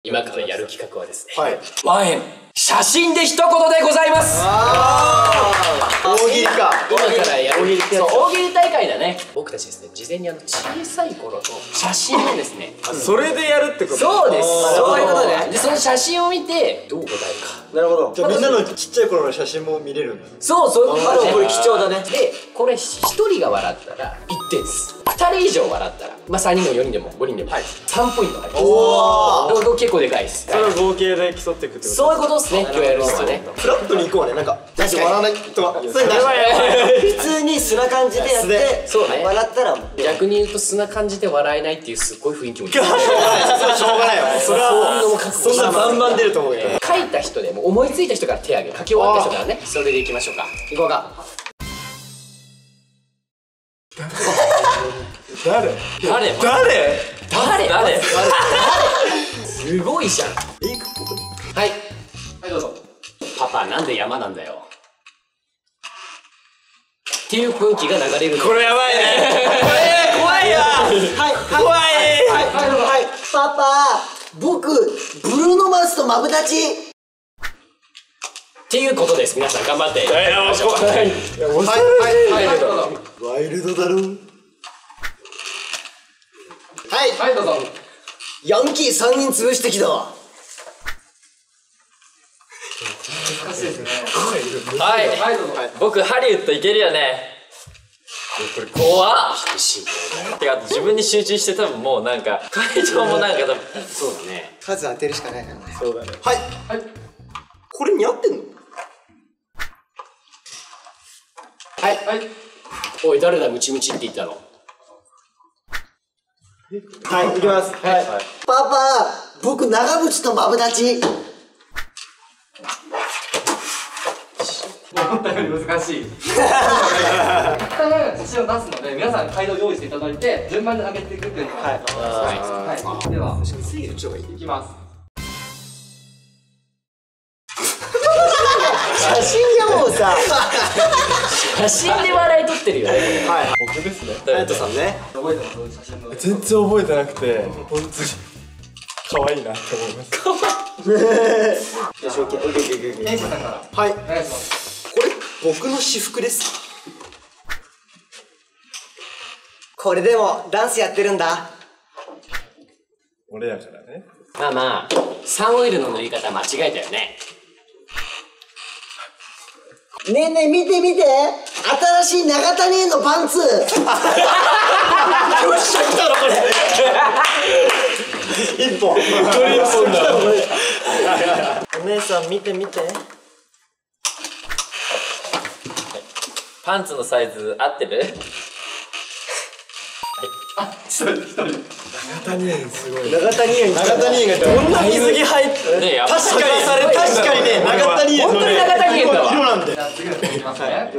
今からやる企画はですね、 はい。 ワンエン写真で一言でございます。 大喜利か。 今からやる大喜利ってやつ。 大喜利大会だね。僕たちですね、事前に小さい頃の写真をですね、 それでやるってこと？ そうです。 そういうことね。 で、その写真を見てどう答えるか。 なるほど。じゃあみんなのちっちゃい頃の写真も見れるんだ。 そういうことだね。 これ貴重だね。 で、これ1人が笑ったら1点です。2人以上笑ったら、まあ3人でも4人でも5人でも3ポイント入ります。おお、結構でかいです。 それを合計で競っていくってこと？ そういうことですね。今日やるのはね。 フラットに行こうね。なんか笑わないとは。 それはやばい。 普通に素な感じでやってそうね。 笑ったら逆に言うと素な感じで笑えないっていうすっごい雰囲気も。 それはしょうがないわ。それはそんなバンバン出ると思うよ。 書いた人でも思いついた人から手挙げる。書き終わった人からね。それでいきましょうか。いこうか。誰すごいじゃん。はい。はいどうぞ。パパなんで山なんだよ。っていう雰囲気が流れる。 これやばいね。怖いよ。怖い。 はいパパ僕ブルーノマーズとマブダチっていうことです。皆さん頑張って。 ワイルドだろ。 はいどうぞ。 ヤンキー3人潰してきたわ。 はいどうぞ。 僕ハリウッド行けるよね。これ怖っ。てか自分に集中して多分もうなんか会場もなんか多分そうだね。 数当てるしかないからね。 そうだね。 はい。これ似合ってんの？ はい。おい誰だムチムチって言ったの。 はい、行きます。はい。 パパ僕長渕とマブダチ。 思ったより難しい。一旦写真を出すので、皆さん回答用意していただいて、順番に上げていくっていうのが。はい。では、いきます。 写真がもうさ写真で笑い取ってるよね。 はい。 僕ですね。 隼人さんね。 覚えてます写真の。 全然覚えてなくて、本当に可愛いなって思います。 よし、オッケー。 ケンシさんからはい。 お願いします。 これ僕の私服です。 これでもダンスやってるんだ。 俺やからね。 まあサンオイルの塗り方間違えたよね。 ねえねえ見て新しい長谷園のパンツ。 よっしゃ、来たのこれ。一本。 お姉さん見てパンツのサイズ合ってる？ 長谷園すごい。 長谷園がどんな水着入ってねえ確かにね、長谷園のね、 長谷園だわ色なんで。 じゃあ次の人いきますね。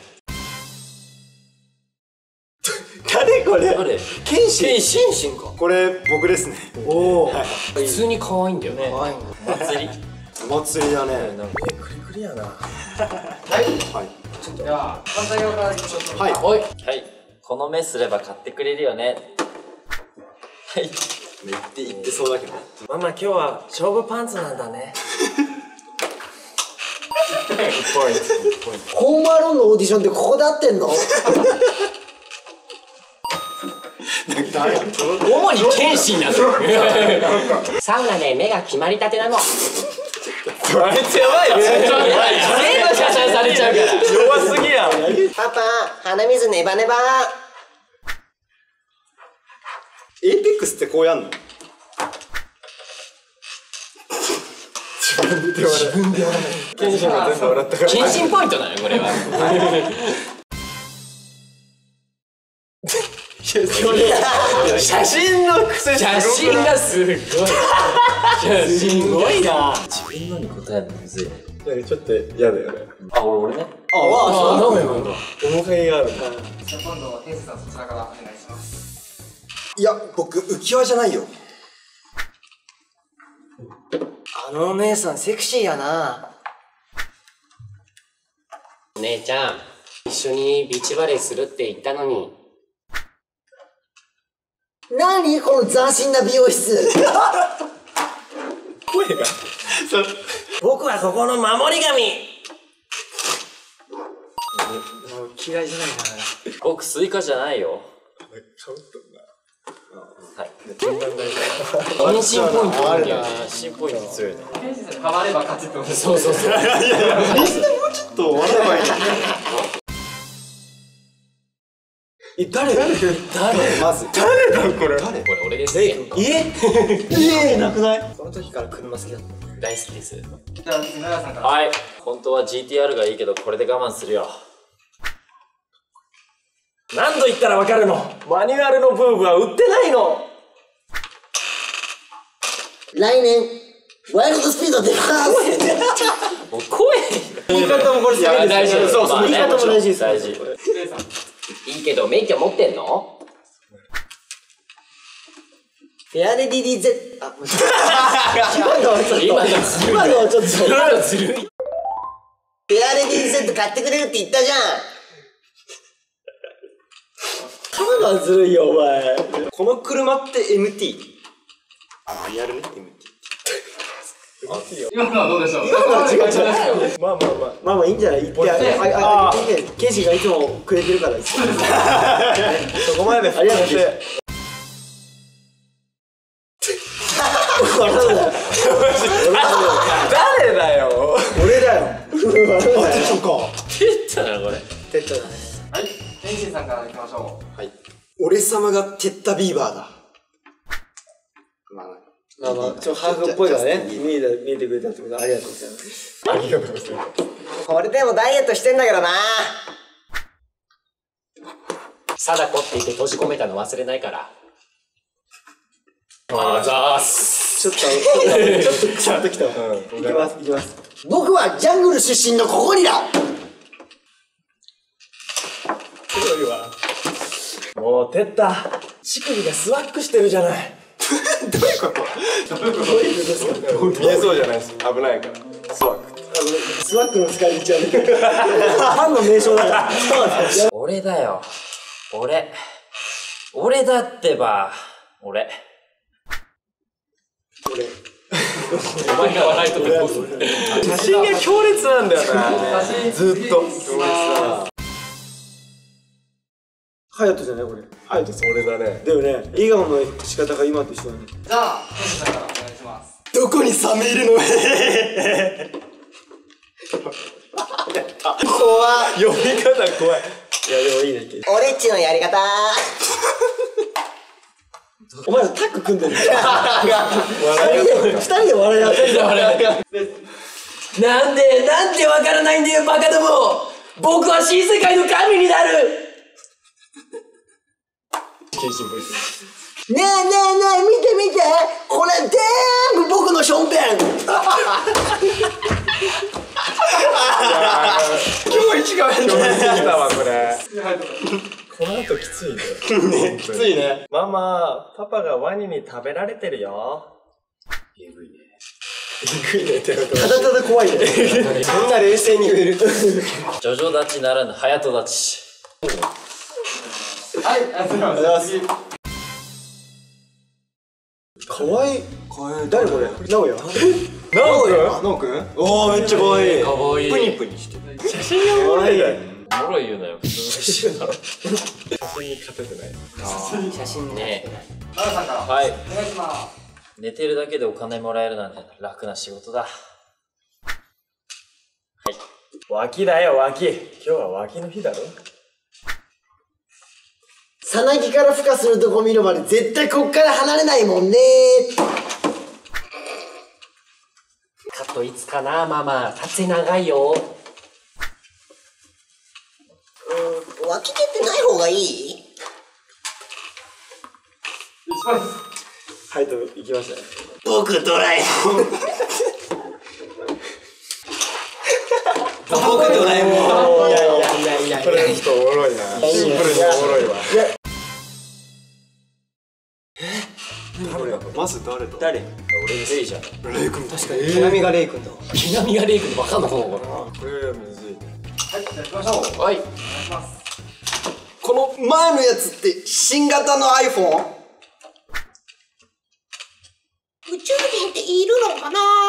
誰これ？ 誰？ 剣心か。 これ僕ですね。 おお。 普通に可愛いんだよね。 祭り？ お祭りだね。 クリアな。 では、反対側からいきましょう。 はい。 おい。 はい。この目すれば買ってくれるよね。はい。 言ってそうだけど。 ママ今日は勝負パンツなんだね。ホームアローンのオーディションってここで合ってんの？ 主に剣心なの。サウナで目が決まりたてなの。 あいつやばいよ。 全部写真されちゃうから。 弱すぎやん。 パパ鼻水ネバネバ。 エイペックスってこうやんの？ 自分で笑う。剣心が全部笑ったから。 剣心ポイントなのよこれは。 写真の癖写真がすごい。すごいな。 自分のに答えるのむずいね。 ちょっと嫌だよね。 あ、俺ね。 あ、なんだ。 面影がある。 じゃあ今度はケンシさんそちらからお願いします。 いや、僕浮き輪じゃないよ。 あのお姉さんセクシーやな。 姉ちゃん、一緒にビーチバレーするって言ったのに。 何この斬新な美容室。 僕はここの守り神。嫌いじゃないな。 僕スイカじゃないよ。はい。 変身ポイントあるんだよね。 新ポイント強いね。 天心さんにハマれば勝ちってことです。 そうそうそう。 ちょっと笑えばいい。誰まず誰だこれ。 これ俺です。 なくない？その時から車好きだった。 大好きです。 じゃあ次、長さんから。 はい。本当は GTR がいいけど、これで我慢するよ。 何度言ったらわかるの？マニュアルのブーブは売ってないの。 来年ワイルドスピード出ます。 もう声言い方もこれ大事です。 そうそう、言い方も大事です。 大事。 レイさん。 いいけど免許持ってんの？ フェアレディディゼあ、 今のちょっとずるい。 フェアレディ Z 買ってくれるって言ったじゃん。 今のはずるいよお前。この車って MT。マニュアルね MT。 今のはどうでしょう。 違う。まあいいんじゃない？言ってケンシがいつもくれてるから。そこまでです。ありがとうございます。誰だよ。俺だよ。あ、てっちゃんか。 てっちゃんだなこれ。 てっちゃんだね。 はい。天心さんからいきましょう。 はい。俺様がテッタビーバーだ。まあちょっとハーフっぽいからね。見えてくれたってことありがとうございます。ありがとうございます。 これでもダイエットしてんだけどな。 貞子って言って閉じ込めたの忘れないから。あざーす。 ちょっとくしゃっときたわ。いきます。 僕はジャングル出身のここにだ。 強いわ。もうテッタ、乳首がスワックしてるじゃない。どういうこと？見えそうじゃないです。危ないから。スワック。スワックの使い道はね。ファンの名称だから。 俺だよ。俺だってば。俺。 お前が笑いとってどうする？ 写真が強烈なんだよな。ずっと。ハヤトじゃないこれ。ハヤト俺だね。だよね。笑顔の仕方が今と一緒だね。 じゃあ、天心さんからお願いします。 どこにサメいるの？ 怖い。 読み方怖い。いやでもいいね。 俺っちのやり方。 お前らタッグ組んでる。二人で笑い合ってる。 なんでわからないんだよバカども。僕は新世界の神になる。 ねえ見てこれ全部僕のションペン。 今日一番きたわこれ。この後きついね。きついね。ママ、パパがワニに食べられてるよ。えぐいねってただただ怖いね。そんな冷静に言える。 ジョジョ立ちならぬハヤト立ち。 はい、ありがとうございます。 かわいい。誰これ？ナオヤ？ナオくん？おーめっちゃかわいい。 かわいい。 プニプニしてる。写真がかわいい。 おもろい言うなよ。普通の写真だろ。 写真に勝ててない。 写真ね。 奈良さんからはい。 お願いします。 寝てるだけでお金もらえるなんて楽な仕事だ。 脇だよ脇。今日は脇の日だろ。 さなぎから孵化するとこ見るまで絶対こっから離れないもんね。 カットいつかなママ。撮影長いよ。 脇毛ってない方がいい？ はいと行きましたね。 僕ドラえもん。僕ドラえもん。 いやこれちょっとおもろいな。シンプルにおもろいわ。まず誰だ？ 俺レイじゃん。 レイ君確かに。毛並みがレイ君だ。 毛並みがレイ君で分かんなかったのかな。 これむずいね。 はい、じゃあ行きましょう。 はい。 お願いします。 この前のやつって新型の iPhone？ 宇宙人っているのかな？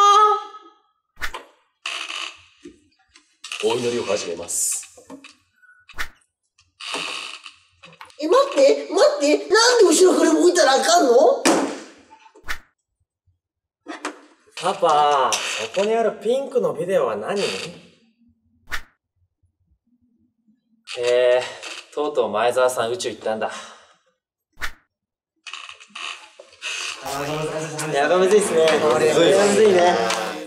お祈りを始めます。 待って、なんで後ろ振り向いたらあかんの？ パパ、そこにあるピンクのビデオは何？ とうとう前澤さん宇宙行ったんだ。 やがむずいっすね。これはむずいね。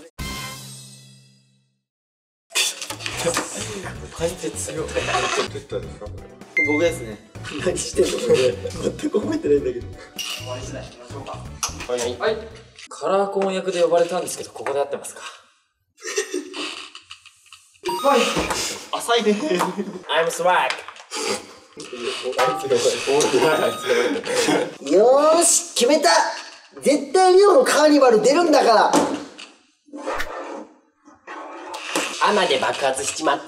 解説よ。 僕ですね。何してんのこれ。全く覚えてないんだけど。 終わり次第行きましょうか。 はい。 カラーコーン役で呼ばれたんですけど、ここで合ってますか？ 浅いね。 I'm swag。 よーし、決めた。絶対リオのカーニバル出るんだから。 穴で爆発しちまった。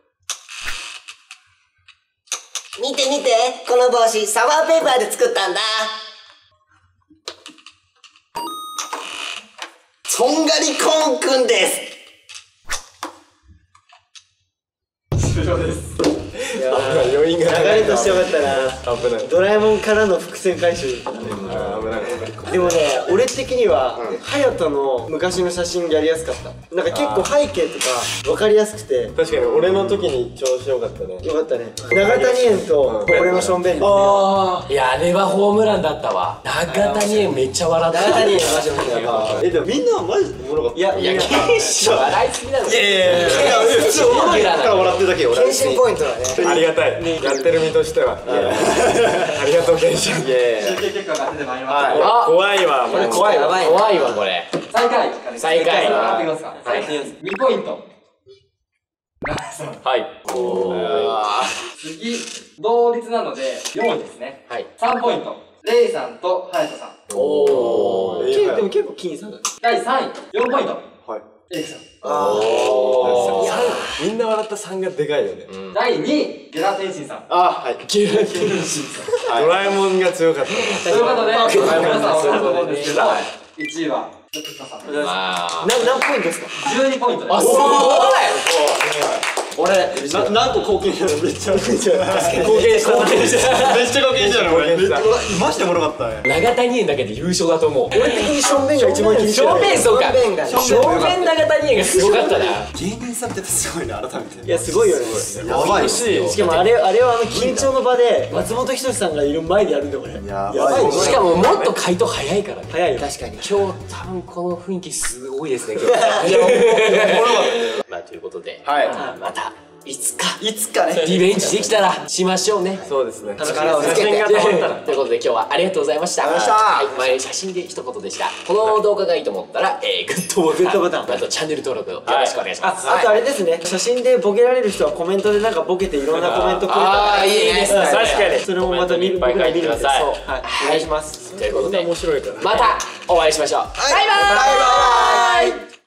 見て見て、この帽子サワーペーパーで作ったんだ。とんがりコーンくんです。 余韻が流れとしてよかったな。 危ない。 ドラえもんからの伏線回収。 危ない。 でもね、俺的には隼人の昔の写真やりやすかった。なんか結構背景とか分かりやすくて確かに俺の時に調子よかったね。 よかったね。長谷園と俺のしょんべんで。 ああ、いやあれはホームランだったわ。長谷園めっちゃ笑った。 長谷園マジ面白かった。 でもみんなはマジでおもろかった。 いや、 笑いすぎなの。 いや普通おもろいから笑ってるだけよ俺。 検診ポイントだね。 ありがたい。やってる身としては。ありがとう検診。 集計結果が出てまいりました。 あ、 怖いわ。 これ怖いわ。怖いわこれ。 最下位。 最下位。 上がってきますか。2ポイント。 はい。 次、同率なので4位ですね。 はい。 3ポイント。レイさんとハヤトさん。 おー。 でも結構僅差だね。 第3位、4ポイント。 はい。 エイクさん。 みんな笑った3がでかいよね。 第2位、ゲラ天心さん。 あ、はい。ドラえもんが強かった。 ということで、皆さんドラえもん分かると思うんですけど、 はい 1位は、ちょっと北さん。 まあ。 何ポイントですか 12ポイントです。 あ、すごい。 俺、何個貢献したのめっちゃ貢献した。 貢献しためっちゃ貢献したの俺。マジでおもろかったね。 長谷園だけで優勝だと思う。 俺的にしょんべんが一番気にしてる。 正面そうか。 しょんべんがね正面長谷園がすごかったな。 芸人さんってすごいね、改めて。 いや、すごいよね。 やばいし。 しかもあれは緊張の場で松本人志さんがいる前でやるんだよこれ。 やばい。 しかももっと回答早いからね。 早いよ。 確かに。 今日多分この雰囲気すごいですね。今日。まあということで、またいつかねリベンジできたらしましょうね。 そうですね。 力をつけて。ということで今日はありがとうございました。はい、前写真で一言でした。この動画がいいと思ったらグッドボタン、あとチャンネル登録よろしくお願いします。 あとあれですね、写真でボケられる人はコメントでなんかボケていろんなコメントくれたら。 ああ、いいですね。 確かに。 それもまた僕ら見るんで。 ください。 はい、お願いします。 ということで面白いから。 またお会いしましょう。バイバーイ。